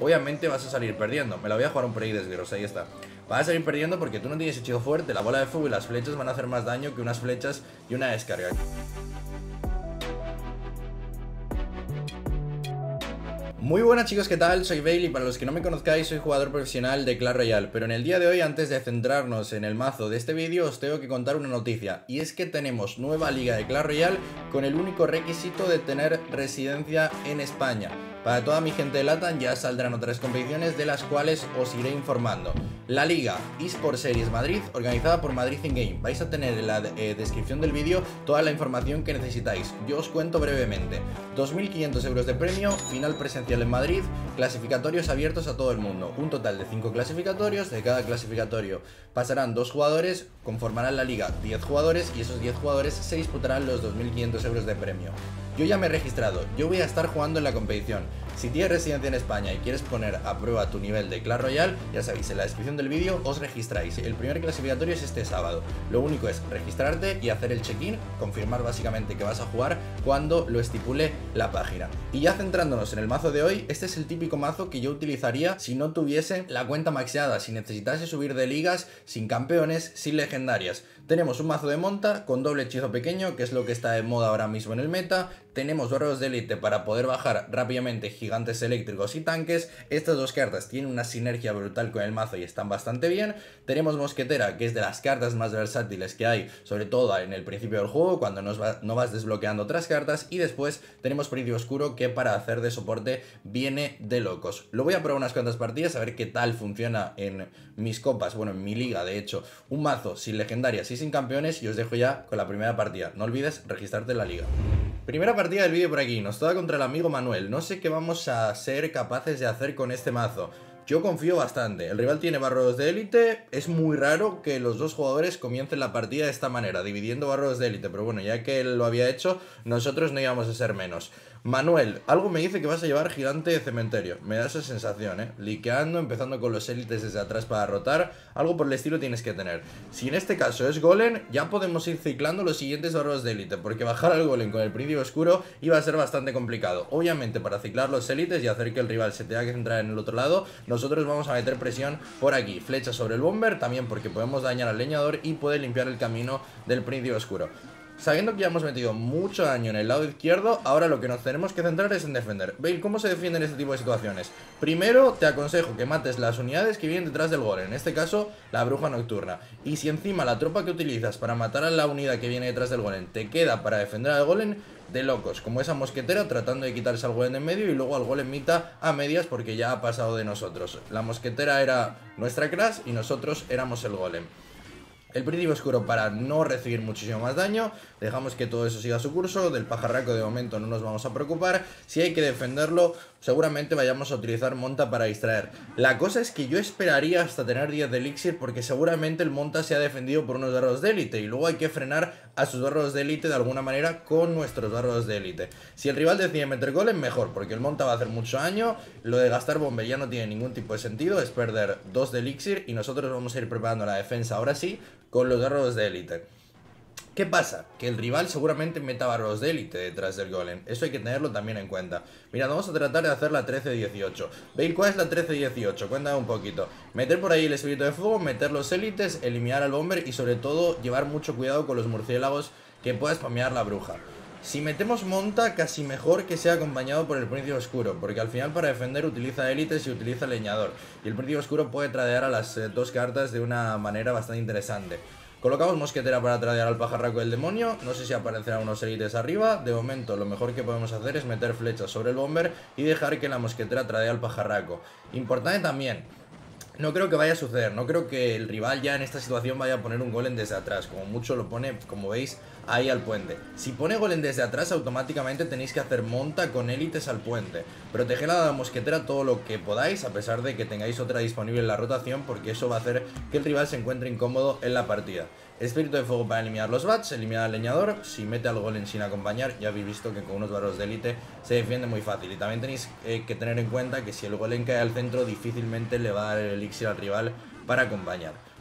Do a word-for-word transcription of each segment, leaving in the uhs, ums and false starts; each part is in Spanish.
obviamente vas a salir perdiendo. Me la voy a jugar un Prey de Esbirros, ahí está. Vas a salir perdiendo porque tú no tienes hechizo fuerte, la bola de fuego y las flechas van a hacer más daño que unas flechas y una descarga. Muy buenas chicos, ¿qué tal? Soy Bailey, para los que no me conozcáis soy jugador profesional de Clash Royale, pero en el día de hoy, antes de centrarnos en el mazo de este vídeo, os tengo que contar una noticia, y es que tenemos nueva liga de Clash Royale con el único requisito de tener residencia en España. Para toda mi gente de LATAM ya saldrán otras competiciones de las cuales os iré informando. La Liga eSport Series Madrid, organizada por Madrid In Game. Vais a tener en la eh, descripción del vídeo toda la información que necesitáis. Yo os cuento brevemente. dos mil quinientos euros de premio, final presencial en Madrid, clasificatorios abiertos a todo el mundo. Un total de cinco clasificatorios, de cada clasificatorio pasarán dos jugadores, conformarán la liga diez jugadores y esos diez jugadores se disputarán los dos mil quinientos euros de premio. Yo ya me he registrado, yo voy a estar jugando en la competición. Si tienes residencia en España y quieres poner a prueba tu nivel de Clash Royale, ya sabéis, en la descripción del vídeo os registráis. El primer clasificatorio es este sábado. Lo único es registrarte y hacer el check-in, confirmar básicamente que vas a jugar cuando lo estipule la página. Y ya centrándonos en el mazo de hoy, este es el típico mazo que yo utilizaría si no tuviese la cuenta maxeada, si necesitase subir de ligas, sin campeones, sin legendarias. Tenemos un mazo de monta con doble hechizo pequeño, que es lo que está de moda ahora mismo en el meta. Tenemos barros de élite para poder bajar rápidamente gigantes eléctricos y tanques. Estas dos cartas tienen una sinergia brutal con el mazo y están bastante bien. Tenemos mosquetera, que es de las cartas más versátiles que hay, sobre todo en el principio del juego, cuando no vas, no vas desbloqueando otras cartas. Y después tenemos príncipe oscuro, que para hacer de soporte viene de locos. Lo voy a probar unas cuantas partidas a ver qué tal funciona en mis copas, bueno, en mi liga de hecho. Un mazo sin legendarias y sin campeones, y os dejo ya con la primera partida. No olvides registrarte en la liga. Primera partida del vídeo por aquí, nos toca contra el amigo Manuel. No sé qué vamos a ser capaces de hacer con este mazo. Yo confío bastante, el rival tiene barros de élite, es muy raro que los dos jugadores comiencen la partida de esta manera, dividiendo barros de élite, pero bueno, ya que él lo había hecho, nosotros no íbamos a ser menos. Manuel, algo me dice que vas a llevar gigante de cementerio, me da esa sensación, eh, liqueando, empezando con los élites desde atrás para rotar, algo por el estilo tienes que tener. Si en este caso es golem, ya podemos ir ciclando los siguientes barros de élite, porque bajar al golem con el príncipe oscuro iba a ser bastante complicado. Obviamente para ciclar los élites y hacer que el rival se tenga que centrar en el otro lado, nosotros vamos a meter presión por aquí, flecha sobre el bomber, también porque podemos dañar al leñador y puede limpiar el camino del príncipe oscuro. Sabiendo que ya hemos metido mucho daño en el lado izquierdo, ahora lo que nos tenemos que centrar es en defender. ¿Veis cómo se defiende en este tipo de situaciones? Primero te aconsejo que mates las unidades que vienen detrás del golem, en este caso la bruja nocturna. Y si encima la tropa que utilizas para matar a la unidad que viene detrás del golem te queda para defender al golem, de locos, como esa mosquetera tratando de quitarse al golem en medio y luego al golem mitad a medias porque ya ha pasado de nosotros. La mosquetera era nuestra crash y nosotros éramos el golem. El príncipe oscuro, para no recibir muchísimo más daño, dejamos que todo eso siga su curso. Del pajarraco de momento no nos vamos a preocupar. Si hay que defenderlo, seguramente vayamos a utilizar monta para distraer. La cosa es que yo esperaría hasta tener diez de elixir, porque seguramente el monta se ha defendido por unos barros de élite y luego hay que frenar a sus barros de élite de alguna manera con nuestros barros de élite. Si el rival decide meter golem, mejor, porque el monta va a hacer mucho daño. Lo de gastar bombe ya no tiene ningún tipo de sentido, es perder dos de elixir y nosotros vamos a ir preparando la defensa ahora sí con los barros de élite. ¿Qué pasa? Que el rival seguramente meta barros de élite detrás del golem. Eso hay que tenerlo también en cuenta. Mirad, vamos a tratar de hacer la trece dieciocho. ¿Veis cuál es la trece dieciocho? Cuéntame un poquito. Meter por ahí el espíritu de fuego, meter los élites, eliminar al bomber y sobre todo llevar mucho cuidado con los murciélagos que pueda spamear la bruja. Si metemos monta, casi mejor que sea acompañado por el príncipe oscuro, porque al final para defender utiliza élites y utiliza leñador, y el príncipe oscuro puede tradear a las eh, dos cartas de una manera bastante interesante. Colocamos mosquetera para tradear al pajarraco del demonio, no sé si aparecerán unos élites arriba. De momento lo mejor que podemos hacer es meter flechas sobre el bomber y dejar que la mosquetera tradee al pajarraco. Importante también, no creo que vaya a suceder, no creo que el rival ya en esta situación vaya a poner un golem desde atrás, como mucho lo pone, como veis, ahí al puente. Si pone golem desde atrás, automáticamente tenéis que hacer monta con élites al puente. Proteged a la mosquetera todo lo que podáis, a pesar de que tengáis otra disponible en la rotación, porque eso va a hacer que el rival se encuentre incómodo en la partida. Espíritu de fuego para eliminar los bats, eliminar al leñador. Si mete al golem sin acompañar, ya habéis visto que con unos barros de élite se defiende muy fácil. Y también tenéis eh, que tener en cuenta que si el golem cae al centro, difícilmente le va a dar el elixir al rival para acompañar.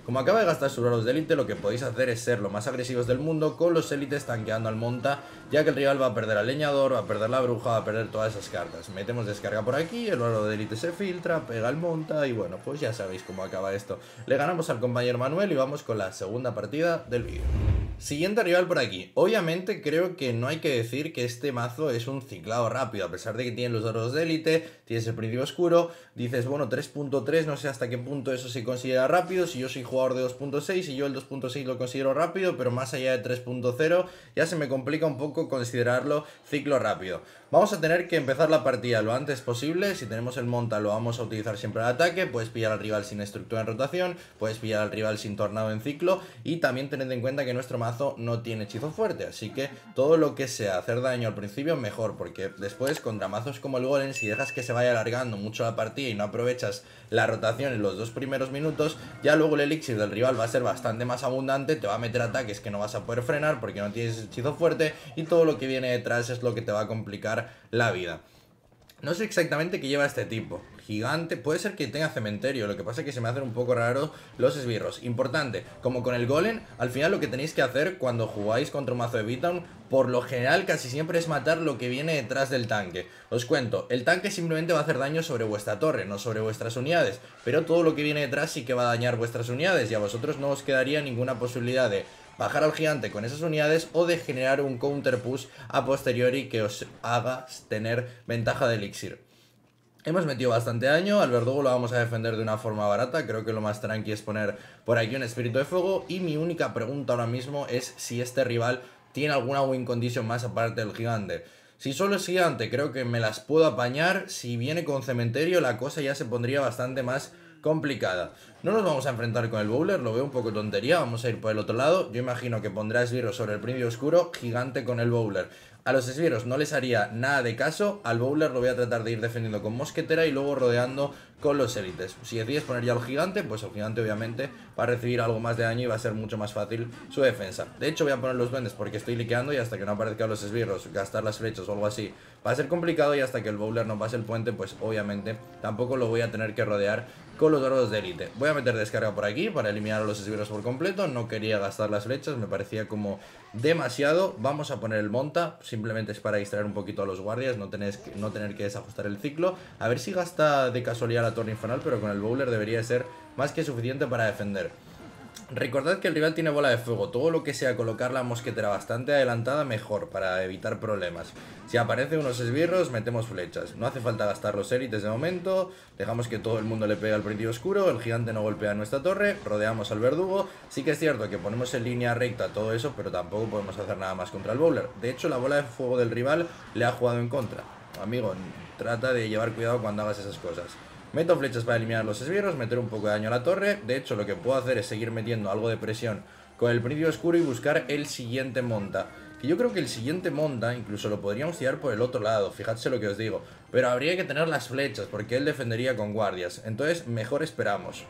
Como acaba de gastar sus raros de élite, lo que podéis hacer es ser lo más agresivos del mundo con los élites tanqueando al monta, ya que el rival va a perder al leñador, va a perder la bruja, va a perder todas esas cartas. Metemos descarga por aquí, el oro de élite se filtra, pega al monta y bueno, pues ya sabéis cómo acaba esto. Le ganamos al compañero Manuel y vamos con la segunda partida del vídeo. Siguiente rival por aquí. Obviamente creo que no hay que decir que este mazo es un ciclado rápido, a pesar de que tiene los oros de élite, tienes el principio oscuro, dices bueno tres punto tres, no sé hasta qué punto eso se considera rápido, si yo soy jugador de dos punto seis y yo el dos punto seis lo considero rápido, pero más allá de tres punto cero ya se me complica un poco considerarlo ciclo rápido. Vamos a tener que empezar la partida lo antes posible. Si tenemos el monta lo vamos a utilizar siempre al ataque. Puedes pillar al rival sin estructura en rotación, puedes pillar al rival sin tornado en ciclo, y también tened en cuenta que nuestro mazo no tiene hechizo fuerte, así que todo lo que sea hacer daño al principio mejor, porque después contra mazos como el golem, si dejas que se vaya alargando mucho la partida y no aprovechas la rotación en los dos primeros minutos, ya luego el elixir del rival va a ser bastante más abundante, te va a meter ataques que no vas a poder frenar porque no tienes hechizo fuerte, y todo lo que viene detrás es lo que te va a complicar la vida. No sé exactamente qué lleva este tipo. Gigante, puede ser que tenga cementerio, lo que pasa es que se me hacen un poco raro los esbirros. Importante, como con el golem, al final lo que tenéis que hacer cuando jugáis contra un mazo de beatdown, por lo general casi siempre es matar lo que viene detrás del tanque. Os cuento, el tanque simplemente va a hacer daño sobre vuestra torre, no sobre vuestras unidades, pero todo lo que viene detrás sí que va a dañar vuestras unidades, y a vosotros no os quedaría ninguna posibilidad de bajar al gigante con esas unidades o de generar un counter push a posteriori que os haga tener ventaja de elixir. Hemos metido bastante daño, al verdugo lo vamos a defender de una forma barata, creo que lo más tranqui es poner por aquí un espíritu de fuego, y mi única pregunta ahora mismo es si este rival tiene alguna win condition más aparte del gigante. Si solo es gigante creo que me las puedo apañar, si viene con cementerio la cosa ya se pondría bastante más complicada. No nos vamos a enfrentar con el bowler, lo veo un poco tontería, vamos a ir por el otro lado. Yo imagino que pondrá esbirros sobre el principio oscuro, gigante con el bowler. A los esbirros no les haría nada de caso, al bowler lo voy a tratar de ir defendiendo con mosquetera y luego rodeando con los élites. Si decides poner ya al gigante, pues el gigante obviamente va a recibir algo más de daño y va a ser mucho más fácil su defensa. De hecho voy a poner los duendes porque estoy liqueando, y hasta que no aparezcan los esbirros, gastar las flechas o algo así va a ser complicado, y hasta que el bowler no pase el puente, pues obviamente tampoco lo voy a tener que rodear con los oros de élite. Voy a meter descarga por aquí para eliminar a los esbirros por completo, no quería gastar las flechas, me parecía como demasiado. Vamos a poner el monta, simplemente es para distraer un poquito a los guardias, no, tenés que, no tener que desajustar el ciclo. A ver si gasta de casualidad la torre infernal, pero con el bowler debería ser más que suficiente para defender. Recordad que el rival tiene bola de fuego, todo lo que sea colocar la mosquetera bastante adelantada mejor para evitar problemas. Si aparecen unos esbirros metemos flechas, no hace falta gastar los élites de momento, dejamos que todo el mundo le pegue al principio oscuro, el gigante no golpea nuestra torre, rodeamos al verdugo. Sí que es cierto que ponemos en línea recta todo eso, pero tampoco podemos hacer nada más contra el bowler. De hecho la bola de fuego del rival le ha jugado en contra. Amigo, trata de llevar cuidado cuando hagas esas cosas. Meto flechas para eliminar los esbirros, meter un poco de daño a la torre. De hecho lo que puedo hacer es seguir metiendo algo de presión con el principio oscuro y buscar el siguiente monta. Que yo creo que el siguiente monta incluso lo podríamos tirar por el otro lado, fijadse lo que os digo. Pero habría que tener las flechas porque él defendería con guardias, entonces mejor esperamos.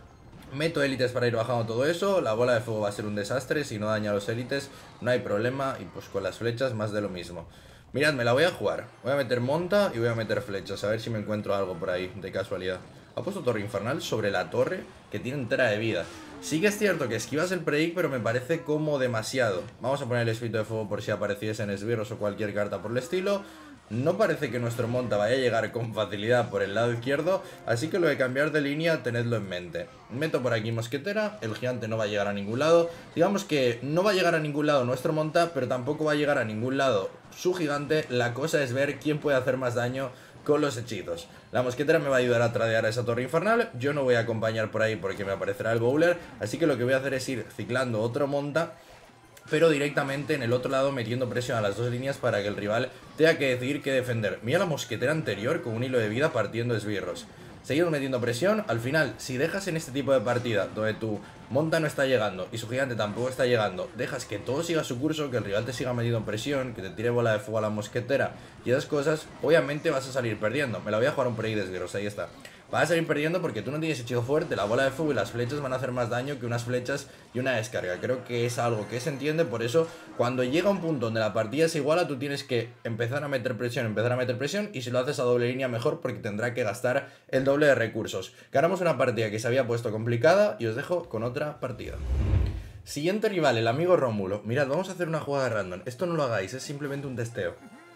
Meto élites para ir bajando todo eso, la bola de fuego va a ser un desastre, si no daña a los élites no hay problema, y pues con las flechas más de lo mismo. Mirad, me la voy a jugar. Voy a meter monta y voy a meter flechas. A ver si me encuentro algo por ahí, de casualidad. Ha puesto torre infernal sobre la torre, que tiene entera de vida. Sí que es cierto que esquivas el predict, pero me parece como demasiado. Vamos a poner el espíritu de fuego por si apareciesen esbirros o cualquier carta por el estilo. No parece que nuestro monta vaya a llegar con facilidad por el lado izquierdo, así que lo de cambiar de línea tenedlo en mente. Meto por aquí mosquetera, el gigante no va a llegar a ningún lado. Digamos que no va a llegar a ningún lado nuestro monta, pero tampoco va a llegar a ningún lado su gigante. La cosa es ver quién puede hacer más daño con los hechizos. La mosquetera me va a ayudar a tradear a esa torre infernal. Yo no voy a acompañar por ahí porque me aparecerá el bowler, así que lo que voy a hacer es ir ciclando otro monta, pero directamente en el otro lado metiendo presión a las dos líneas para que el rival tenga que decidir qué defender. Mira la mosquetera anterior con un hilo de vida partiendo esbirros. Seguimos metiendo presión. Al final, si dejas en este tipo de partida donde tu monta no está llegando y su gigante tampoco está llegando, dejas que todo siga su curso, que el rival te siga metiendo presión, que te tire bola de fuego a la mosquetera y esas cosas, obviamente vas a salir perdiendo. Me la voy a jugar un prey de esbirros, ahí está. vas a salir perdiendo porque tú no tienes hechizo fuerte, la bola de fuego y las flechas van a hacer más daño que unas flechas y una descarga. Creo que es algo que se entiende, por eso cuando llega un punto donde la partida es igual, tú tienes que empezar a meter presión, empezar a meter presión, y si lo haces a doble línea mejor porque tendrá que gastar el doble de recursos. Ganamos una partida que se había puesto complicada y os dejo con otra partida. Siguiente rival, el amigo Rómulo. Mirad, vamos a hacer una jugada random. Esto no lo hagáis, es simplemente un testeo.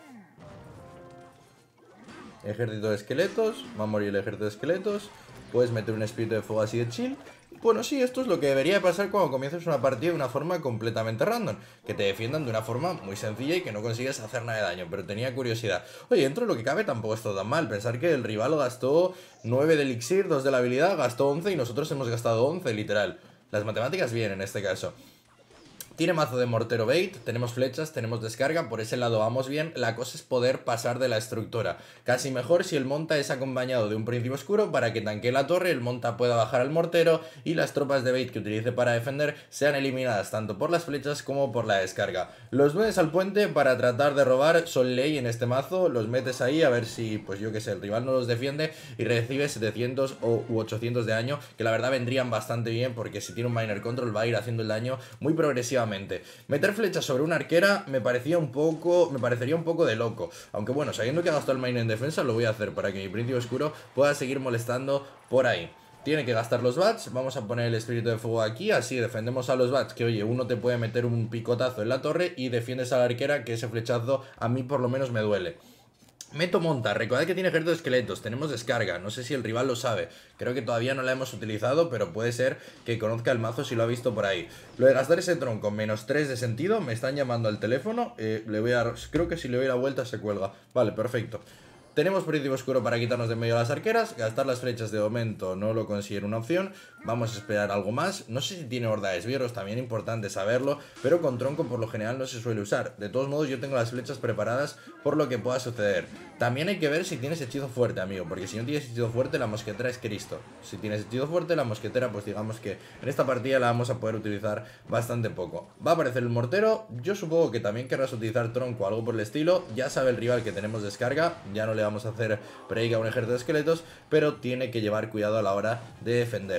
Ejército de esqueletos, va a morir el ejército de esqueletos. Puedes meter un espíritu de fuego así de chill. Bueno, sí, esto es lo que debería pasar cuando comiences una partida de una forma completamente random. Que te defiendan de una forma muy sencilla y que no consigues hacer nada de daño. Pero tenía curiosidad. Oye, dentro de lo que cabe tampoco es todo tan mal. Pensar que el rival gastó nueve de elixir, dos de la habilidad, gastó once y nosotros hemos gastado once, literal. Las matemáticas bien en este caso. Tiene mazo de mortero bait, tenemos flechas, tenemos descarga, por ese lado vamos bien. La cosa es poder pasar de la estructura. Casi mejor si el monta es acompañado de un príncipe oscuro para que tanquee la torre, el monta pueda bajar al mortero y las tropas de bait que utilice para defender sean eliminadas tanto por las flechas como por la descarga. Los duendes al puente para tratar de robar son ley en este mazo, los metes ahí a ver si, pues yo que sé, el rival no los defiende y recibe setecientos o u ochocientos de daño, que la verdad vendrían bastante bien porque si tiene un miner control va a ir haciendo el daño muy progresivamente. Meter flechas sobre una arquera me parecía un poco, me parecería un poco de loco. Aunque bueno, sabiendo que ha gastado el miner en defensa, lo voy a hacer para que mi príncipe oscuro pueda seguir molestando por ahí. Tiene que gastar los bats, vamos a poner el espíritu de fuego aquí, así defendemos a los bats, que oye, uno te puede meter un picotazo en la torre y defiendes a la arquera, que ese flechazo a mí por lo menos me duele. Meto monta, recordad que tiene ejército de esqueletos, tenemos descarga, no sé si el rival lo sabe, creo que todavía no la hemos utilizado, pero puede ser que conozca el mazo si lo ha visto por ahí. Lo de gastar ese tronco menos tres de sentido, me están llamando al teléfono, eh, le voy a dar, creo que si le doy la vuelta se cuelga, vale, perfecto. Tenemos príncipe oscuro para quitarnos de en medio las arqueras. Gastar las flechas de momento no lo considero una opción. Vamos a esperar algo más. No sé si tiene horda de esbirros, también importante saberlo. Pero con tronco por lo general no se suele usar. De todos modos yo tengo las flechas preparadas por lo que pueda suceder. También hay que ver si tienes hechizo fuerte, amigo. Porque si no tienes hechizo fuerte, la mosquetera es Cristo. Si tienes hechizo fuerte, la mosquetera, pues digamos que en esta partida la vamos a poder utilizar bastante poco. Va a aparecer el mortero. Yo supongo que también querrás utilizar tronco o algo por el estilo. Ya sabe el rival que tenemos descarga. Ya no le vamos a hacer break a un ejército de esqueletos, pero tiene que llevar cuidado a la hora de defender.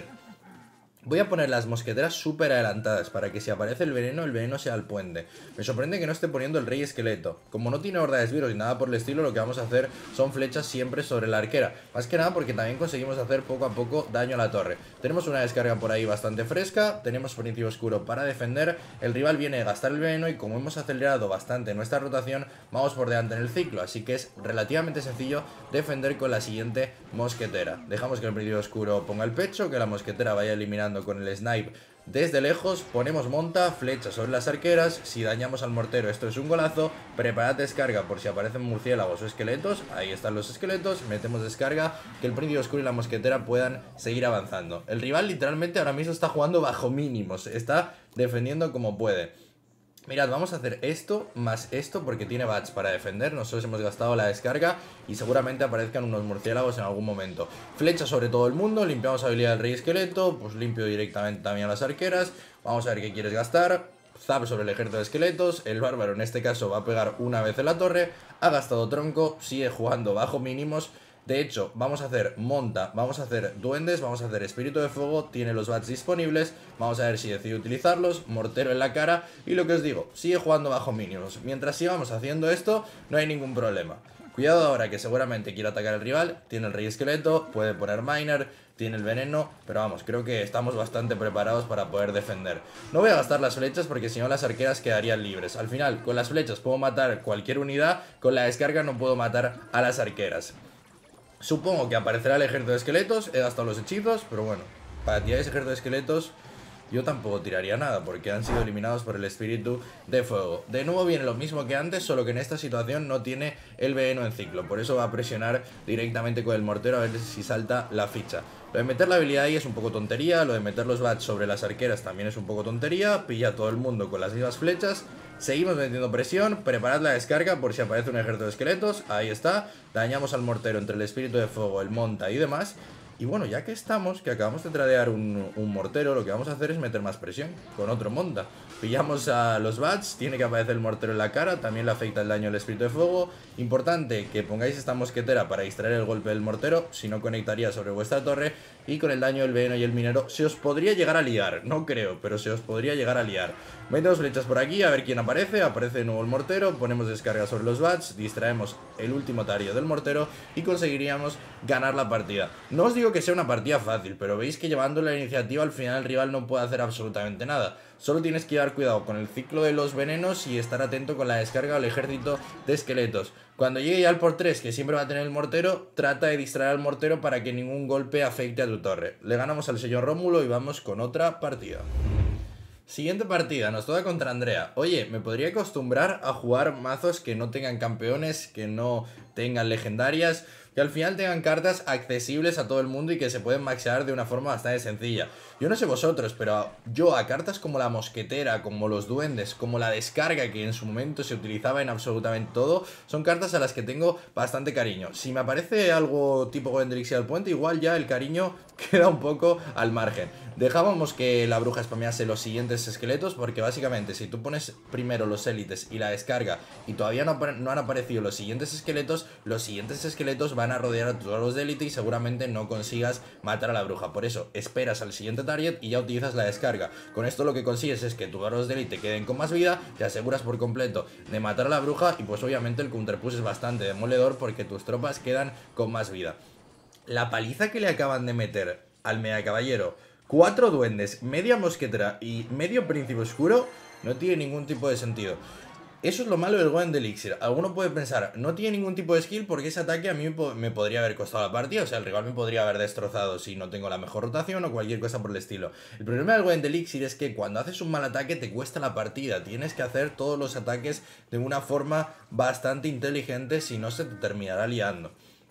Voy a poner las mosqueteras súper adelantadas para que si aparece el veneno, el veneno sea al puente. Me sorprende que no esté poniendo el rey esqueleto. Como no tiene horda de esbirros y nada por el estilo, lo que vamos a hacer son flechas siempre sobre la arquera. Más que nada porque también conseguimos hacer poco a poco daño a la torre. Tenemos una descarga por ahí bastante fresca, tenemos príncipe oscuro para defender. El rival viene a gastar el veneno y como hemos acelerado bastante nuestra rotación, vamos por delante en el ciclo. Así que es relativamente sencillo defender con la siguiente mosquetera. Dejamos que el príncipe oscuro ponga el pecho, que la mosquetera vaya eliminando con el snipe desde lejos, ponemos monta, flecha sobre las arqueras, si dañamos al mortero esto es un golazo, preparad descarga por si aparecen murciélagos o esqueletos, ahí están los esqueletos, metemos descarga, que el príncipe oscuro y la mosquetera puedan seguir avanzando. El rival literalmente ahora mismo está jugando bajo mínimos, está defendiendo como puede. Mirad, vamos a hacer esto más esto porque tiene bats para defender. Nosotros hemos gastado la descarga y seguramente aparezcan unos murciélagos en algún momento. Flecha sobre todo el mundo, limpiamos habilidad del rey esqueleto, pues limpio directamente también a las arqueras. Vamos a ver qué quieres gastar. Zap sobre el ejército de esqueletos, el bárbaro en este caso va a pegar una vez en la torre. Ha gastado tronco, sigue jugando bajo mínimos. De hecho, vamos a hacer monta, vamos a hacer duendes, vamos a hacer espíritu de fuego, tiene los bats disponibles, vamos a ver si decide utilizarlos, mortero en la cara y lo que os digo, sigue jugando bajo mínimos. Mientras sigamos haciendo esto, no hay ningún problema. Cuidado ahora que seguramente quiere atacar al rival, tiene el rey esqueleto, puede poner miner, tiene el veneno, pero vamos, creo que estamos bastante preparados para poder defender. No voy a gastar las flechas porque si no las arqueras quedarían libres. Al final, con las flechas puedo matar cualquier unidad, con la descarga no puedo matar a las arqueras. Supongo que aparecerá el ejército de esqueletos, he gastado los hechizos, pero bueno, para tirar ese ejército de esqueletos yo tampoco tiraría nada porque han sido eliminados por el espíritu de fuego. De nuevo viene lo mismo que antes, solo que en esta situación no tiene el veneno en ciclo, por eso va a presionar directamente con el mortero a ver si salta la ficha. Lo de meter la habilidad ahí es un poco tontería, lo de meter los bats sobre las arqueras también es un poco tontería, pilla a todo el mundo con las mismas flechas. Seguimos metiendo presión, preparad la descarga por si aparece un ejército de esqueletos, ahí está, dañamos al mortero entre el espíritu de fuego, el monta y demás. Y bueno, ya que estamos, que acabamos de tradear un, un mortero, lo que vamos a hacer es meter más presión con otro monta. Pillamos a los bats, tiene que aparecer el mortero en la cara, también le afecta el daño al espíritu de fuego. Importante que pongáis esta mosquetera para distraer el golpe del mortero, si no conectaría sobre vuestra torre. Y con el daño del veneno y el minero se os podría llegar a liar, no creo, pero se os podría llegar a liar. Metemos flechas por aquí, a ver quién aparece, aparece de nuevo el mortero, ponemos descarga sobre los bats, distraemos el último tario del mortero y conseguiríamos ganar la partida. No os digo que sea una partida fácil, pero veis que llevando la iniciativa al final el rival no puede hacer absolutamente nada. Solo tienes que llevar cuidado con el ciclo de los venenos y estar atento con la descarga del ejército de esqueletos. Cuando llegue ya al por tres, que siempre va a tener el mortero, trata de distraer al mortero para que ningún golpe afecte a tu torre. Le ganamos al señor Rómulo y vamos con otra partida. Siguiente partida, nos toca contra Andrea. Oye, me podría acostumbrar a jugar mazos que no tengan campeones, que no tengan legendarias, que al final tengan cartas accesibles a todo el mundo y que se pueden maxear de una forma bastante sencilla. Yo no sé vosotros, pero yo a cartas como la mosquetera, como los duendes, como la descarga que en su momento se utilizaba en absolutamente todo, son cartas a las que tengo bastante cariño. Si me aparece algo tipo Golem de Elixir al puente, igual ya el cariño queda un poco al margen. Dejábamos que la bruja spamease los siguientes esqueletos, porque básicamente si tú pones primero los élites y la descarga y todavía no, no han aparecido los siguientes esqueletos, los siguientes esqueletos van a rodear a tus barros de élite y seguramente no consigas matar a la bruja. Por eso esperas al siguiente target y ya utilizas la descarga. Con esto lo que consigues es que tus barros de élite queden con más vida, te aseguras por completo de matar a la bruja y pues obviamente el counterpush es bastante demoledor porque tus tropas quedan con más vida. La paliza que le acaban de meter al mega caballero, cuatro duendes, media mosquetera y medio príncipe oscuro, no tiene ningún tipo de sentido. Eso es lo malo del Golem de Elixir. Alguno puede pensar, no tiene ningún tipo de skill porque ese ataque a mí me podría haber costado la partida. O sea, el rival me podría haber destrozado si no tengo la mejor rotación o cualquier cosa por el estilo. El problema del Golem de Elixir es que cuando haces un mal ataque te cuesta la partida. Tienes que hacer todos los ataques de una forma bastante inteligente, si no se te terminará liando.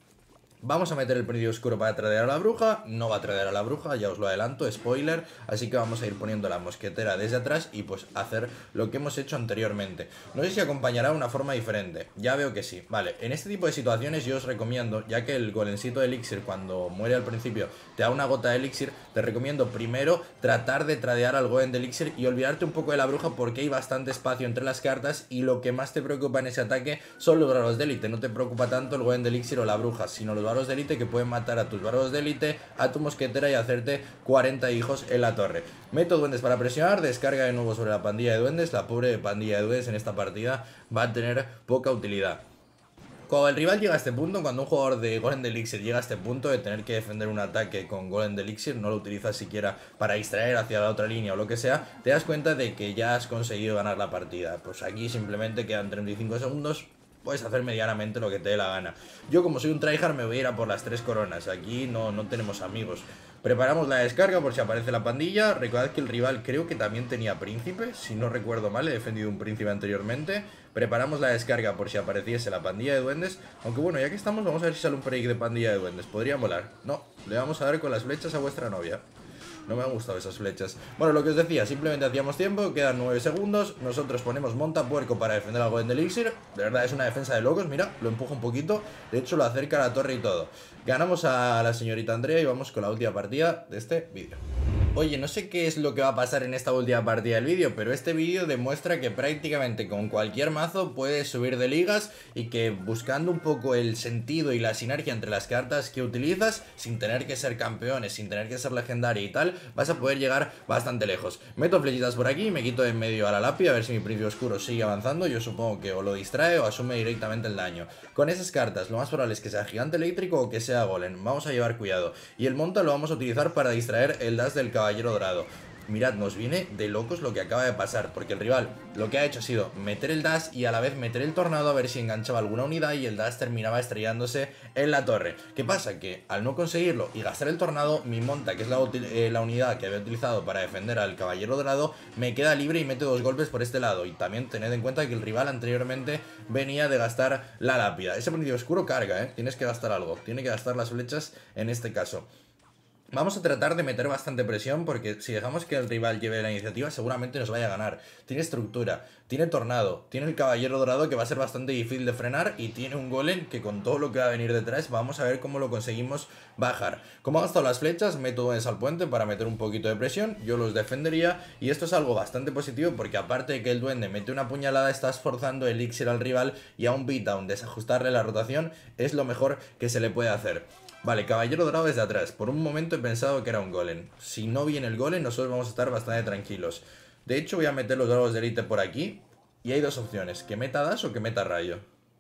Vamos a meter el príncipe oscuro para tradear a la bruja. No va a tradear a la bruja, ya os lo adelanto, spoiler. Así que vamos a ir poniendo la mosquetera desde atrás y pues hacer lo que hemos hecho anteriormente. No sé si acompañará de una forma diferente, ya veo que sí. Vale, en este tipo de situaciones yo os recomiendo, ya que el golemcito de elixir cuando muere al principio te da una gota de elixir, te recomiendo primero tratar de tradear al golem de elixir y olvidarte un poco de la bruja porque hay bastante espacio entre las cartas y lo que más te preocupa en ese ataque son los bárbaros de élite. No te preocupa tanto el golem de elixir o la bruja, sino los bárbaros de élite que pueden matar a tus bárbaros de élite, a tu mosquetera y hacerte cuarenta hijos en la torre. Meto duendes para presionar, descarga de nuevo sobre la pandilla de duendes. La pobre pandilla de duendes en esta partida va a tener poca utilidad. Cuando el rival llega a este punto, cuando un jugador de Golem de Elixir llega a este punto de tener que defender un ataque con Golem de Elixir, no lo utilizas siquiera para distraer hacia la otra línea o lo que sea, te das cuenta de que ya has conseguido ganar la partida. Pues aquí simplemente quedan treinta y cinco segundos, puedes hacer medianamente lo que te dé la gana. Yo como soy un tryhard me voy a ir a por las tres coronas, aquí no, no tenemos amigos. Preparamos la descarga por si aparece la pandilla. Recordad que el rival creo que también tenía príncipe, si no recuerdo mal, he defendido un príncipe anteriormente. Preparamos la descarga por si apareciese la pandilla de duendes. Aunque bueno, ya que estamos, vamos a ver si sale un break de pandilla de duendes. Podría molar. No, le vamos a dar con las flechas a vuestra novia. No me han gustado esas flechas. Bueno, lo que os decía, simplemente hacíamos tiempo, quedan nueve segundos. Nosotros ponemos montapuerco para defender al golem de elixir. De verdad es una defensa de locos, mira, lo empujo un poquito. De hecho lo acerca a la torre y todo. Ganamos a la señorita Andrea y vamos con la última partida de este vídeo. Oye, no sé qué es lo que va a pasar en esta última partida del vídeo, pero este vídeo demuestra que prácticamente con cualquier mazo puedes subir de ligas y que buscando un poco el sentido y la sinergia entre las cartas que utilizas, sin tener que ser campeones, sin tener que ser legendaria y tal, vas a poder llegar bastante lejos. Meto flechitas por aquí, me quito de en medio a la lápida, a ver si mi príncipe oscuro sigue avanzando. Yo supongo que o lo distrae o asume directamente el daño. Con esas cartas lo más probable es que sea gigante eléctrico o que sea golem, vamos a llevar cuidado. Y el monta lo vamos a utilizar para distraer el dash del caballero Caballero dorado. Mirad, nos viene de locos lo que acaba de pasar, porque el rival lo que ha hecho ha sido meter el dash y a la vez meter el tornado a ver si enganchaba alguna unidad y el dash terminaba estrellándose en la torre. ¿Qué pasa? Que al no conseguirlo y gastar el tornado, mi monta, que es la, eh, la unidad que había utilizado para defender al caballero dorado, me queda libre y mete dos golpes por este lado. Y también tened en cuenta que el rival anteriormente venía de gastar la lápida. Ese príncipe oscuro carga, ¿eh? Tienes que gastar algo, tiene que gastar las flechas en este caso. Vamos a tratar de meter bastante presión porque si dejamos que el rival lleve la iniciativa seguramente nos vaya a ganar. Tiene estructura, tiene tornado, tiene el caballero dorado que va a ser bastante difícil de frenar y tiene un golem que con todo lo que va a venir detrás vamos a ver cómo lo conseguimos bajar. Como ha gastado las flechas, meto duendes al puente para meter un poquito de presión, yo los defendería y esto es algo bastante positivo porque aparte de que el duende mete una puñalada estás forzando el elixir al rival y a un beatdown desajustarle la rotación es lo mejor que se le puede hacer. Vale, caballero dorado desde atrás. Por un momento he pensado que era un golem. Si no viene el golem, nosotros vamos a estar bastante tranquilos. De hecho, voy a meter los dragos de élite por aquí. Y hay dos opciones, que meta dash o que meta rayo.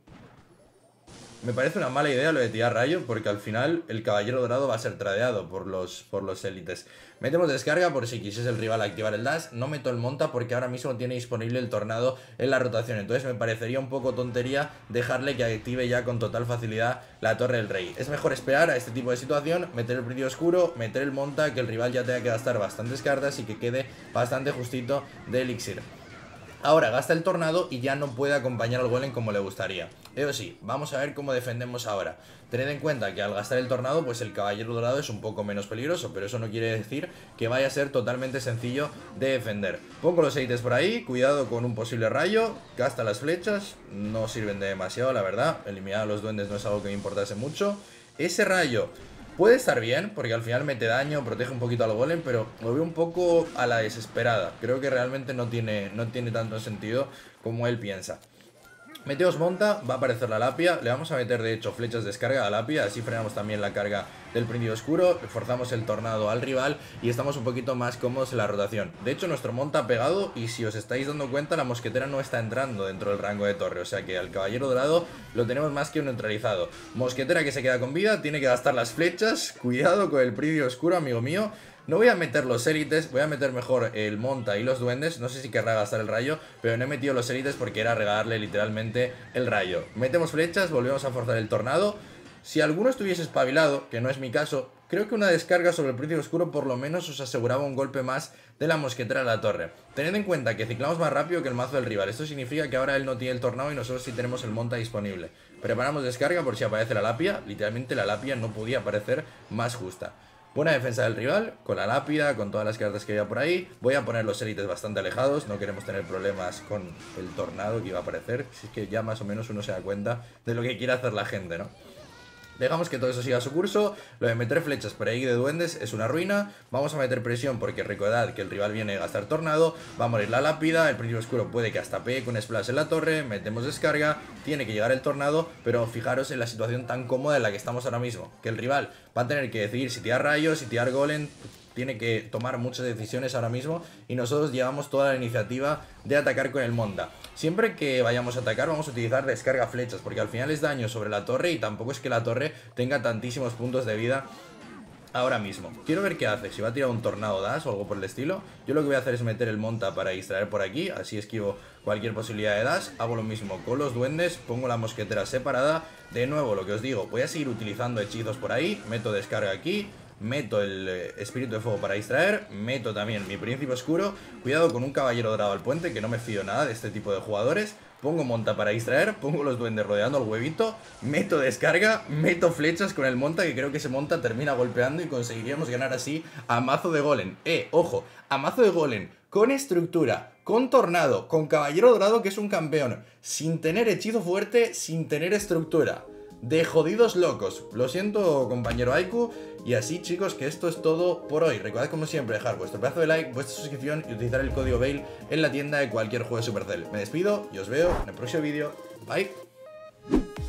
Me parece una mala idea lo de tirar rayo, porque al final el caballero dorado va a ser tradeado por los, por los élites. Metemos descarga por si quisiese el rival activar el dash. No meto el monta porque ahora mismo tiene disponible el tornado en la rotación. Entonces me parecería un poco tontería dejarle que active ya con total facilidad la torre del rey. Es mejor esperar a este tipo de situación, meter el brillo oscuro, meter el monta, que el rival ya tenga que gastar bastantes cartas y que quede bastante justito de elixir. Ahora gasta el tornado y ya no puede acompañar al golem como le gustaría. Eso sí, vamos a ver cómo defendemos ahora. Tened en cuenta que al gastar el tornado, pues el caballero dorado es un poco menos peligroso, pero eso no quiere decir que vaya a ser totalmente sencillo de defender. Pongo los élites por ahí, cuidado con un posible rayo, gasta las flechas, no sirven de demasiado la verdad, eliminar a los duendes no es algo que me importase mucho. Ese rayo puede estar bien, porque al final mete daño, protege un poquito al golem, pero lo veo un poco a la desesperada. Creo que realmente no tiene, no tiene tanto sentido como él piensa. Meteos monta, va a aparecer la lapia. Le vamos a meter de hecho flechas de descarga a la lapia. Así frenamos también la carga del príncipe oscuro. Forzamos el tornado al rival y estamos un poquito más cómodos en la rotación. De hecho nuestro monta ha pegado y si os estáis dando cuenta la mosquetera no está entrando dentro del rango de torre. O sea que al caballero dorado lo tenemos más que neutralizado. Mosquetera que se queda con vida, tiene que gastar las flechas. Cuidado con el príncipe oscuro, amigo mío. No voy a meter los élites, voy a meter mejor el monta y los duendes. No sé si querrá gastar el rayo, pero no he metido los élites porque era regalarle literalmente el rayo. Metemos flechas, volvemos a forzar el tornado. Si alguno estuviese espabilado, que no es mi caso, creo que una descarga sobre el príncipe oscuro por lo menos os aseguraba un golpe más de la mosquetera a la torre. Tened en cuenta que ciclamos más rápido que el mazo del rival. Esto significa que ahora él no tiene el tornado y nosotros sí tenemos el monta disponible. Preparamos descarga por si aparece la lapia. Literalmente la lapia no podía aparecer más justa. Buena defensa del rival, con la lápida, con todas las cartas que había por ahí. Voy a poner los élites bastante alejados, no queremos tener problemas con el tornado que iba a aparecer. Si es que ya más o menos uno se da cuenta de lo que quiere hacer la gente, ¿no? Dejamos que todo eso siga su curso. Lo de meter flechas por ahí de duendes es una ruina. Vamos a meter presión porque recordad que el rival viene a gastar tornado. Va a morir la lápida, el príncipe oscuro puede que hasta pegue con splash en la torre. Metemos descarga, tiene que llegar el tornado. Pero fijaros en la situación tan cómoda en la que estamos ahora mismo, que el rival va a tener que decidir si tirar rayos, si tirar golem. Tiene que tomar muchas decisiones ahora mismo y nosotros llevamos toda la iniciativa de atacar con el monta. Siempre que vayamos a atacar vamos a utilizar descarga flechas porque al final es daño sobre la torre y tampoco es que la torre tenga tantísimos puntos de vida ahora mismo. Quiero ver qué hace, si va a tirar un tornado dash o algo por el estilo. Yo lo que voy a hacer es meter el monta para distraer por aquí, así esquivo cualquier posibilidad de dash. Hago lo mismo con los duendes, pongo la mosquetera separada. De nuevo, lo que os digo, voy a seguir utilizando hechizos por ahí, meto descarga aquí. Meto el eh, espíritu de fuego para distraer. Meto también mi príncipe oscuro. Cuidado con un caballero dorado al puente, que no me fío nada de este tipo de jugadores. Pongo monta para distraer. Pongo los duendes rodeando el huevito. Meto descarga. Meto flechas con el monta, que creo que ese monta termina golpeando y conseguiríamos ganar así a mazo de golem. Eh, ojo, a mazo de golem con estructura, con tornado, con caballero dorado que es un campeón, sin tener hechizo fuerte, sin tener estructura. De jodidos locos. Lo siento, compañero Aiku. Y así, chicos, que esto es todo por hoy. Recordad, como siempre, dejar vuestro pedazo de like, vuestra suscripción y utilizar el código Bail en la tienda de cualquier juego de Supercell. Me despido y os veo en el próximo vídeo. Bye.